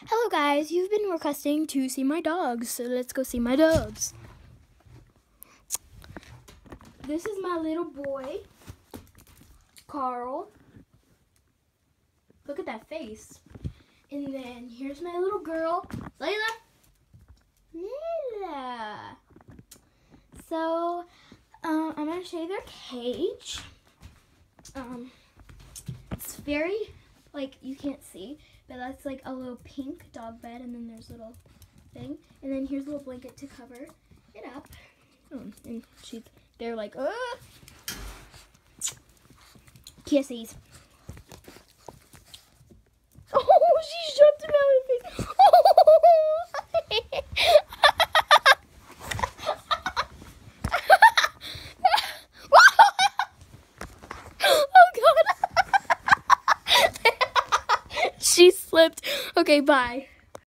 Hello guys, you've been requesting to see my dogs, so let's go see my dogs. This is my little boy, Carl. Look at that face. And then here's my little girl, Layla. Layla. So, I'm going to show you their cage. It's very, you can't see, but that's like a little pink dog bed, and then there's a little thing. And then here's a little blanket to cover it up. And they're like, kisses. Oh, she jumped him out of the face. Oh, God. She slipped. Okay, bye.